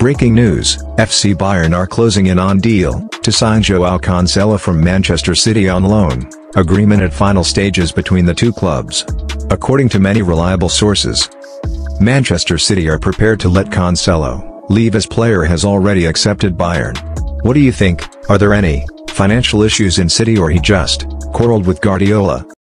Breaking news, FC Bayern are closing in on deal to sign joão Cancelo from Manchester City on loan, agreement at final stages between the two clubs. According to many reliable sources, Manchester City are prepared to let Cancelo leave as player has already accepted Bayern. What do you think? Are there any financial issues in City or he just quarreled with Guardiola?